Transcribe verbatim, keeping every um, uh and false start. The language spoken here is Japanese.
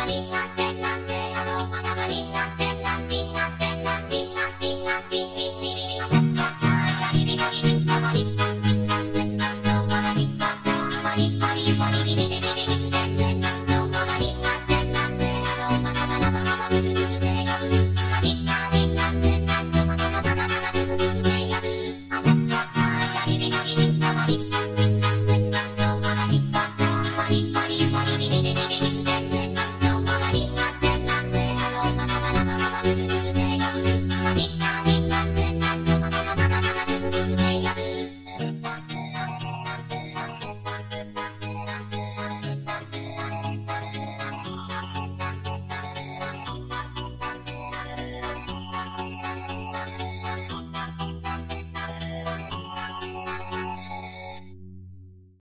みんなってなんであのまだみんなってなんみんなってなんみんなみんなみんみんみんみんさあさあやりびとりみんなまりみんなみんなみんなまだみんなってまりまりまりみりみりみりみり